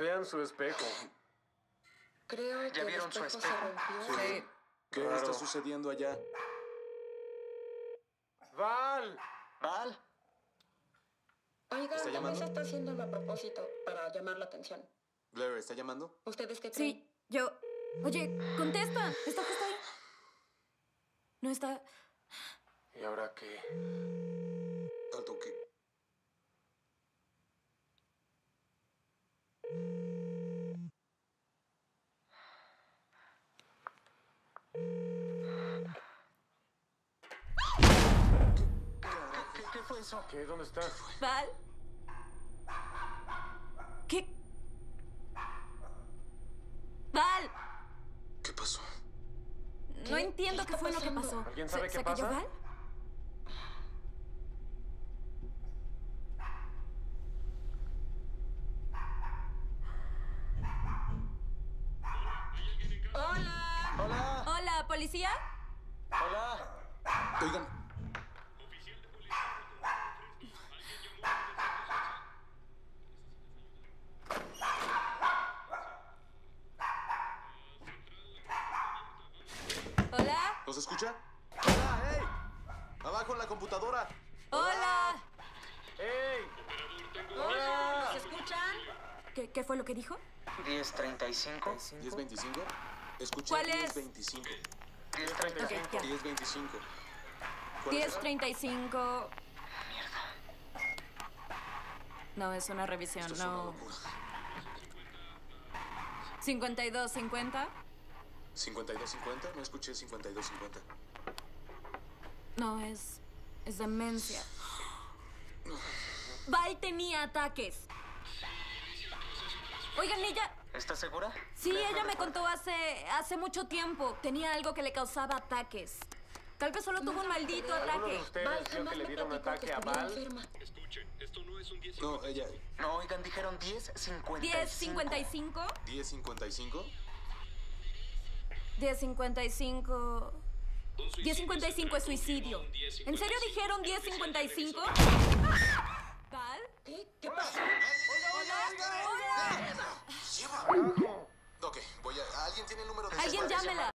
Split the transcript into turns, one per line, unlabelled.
Vean su espejo.
Creo que
¿Ya vieron
el
su
espejo se
espejo?
rompió.
Sí.
¿Qué
Claro.
está sucediendo allá?
¡Val!
¿Val?
Oiga,
¿Está
la
llamando?
mesa está haciéndolo a propósito para llamar la atención.
Blair, ¿está llamando?
¿Ustedes qué creen?
Sí, yo... Oye, contesta. Está justo ahí. No está...
¿Y ahora qué?
Alto, ¿qué?
¿Qué fue eso?
¿Qué? ¿Dónde está?
¿Val? ¿Qué? ¿Val?
¿Qué pasó?
No entiendo
¿Qué
qué
está
fue lo que
pasando?
pasó.
¿Alguien sabe qué
¿Se cayó
pasa?
Val?
¡Hola!
Hola.
Hola, ¿policía?
Hola.
Oigan,
Hola.
¿nos escucha? ¡Hola, hey! ¡Abajo en la computadora!
Hola.
¡Ey!
¡Hola! ¿Nos escuchan?
¿Qué fue lo que dijo?
10:35.
¿1025? Escuché
¿Cuál es?
1025.
10:35.
Ok, ya.
1025. ¿Cuál es?
10:35. No, es una revisión,
Esto es una
no.
locura.
52:50.
5250, no escuché 5250.
No, es demencia. Val tenía ataques. Oigan, ella...
¿Estás segura?
Sí, ella me contó hace mucho tiempo. Tenía algo que le causaba ataques. Tal vez solo tuvo un maldito
¿Alguno de
ataque.
ustedes
Val
vio
jamás
que le
me
dieron un
platicó que
ataque a
estuviera
Val?
enferma.
Escuchen, esto no es un 10.
No, ella.
No, oigan, dijeron 10:55.
10:55.
1055.
10:55. 10:55 es suicidio. ¿En serio dijeron 10:55? ¿Val?
¿Qué pasó?
Ok, alguien tiene el número de...
Alguien llámela.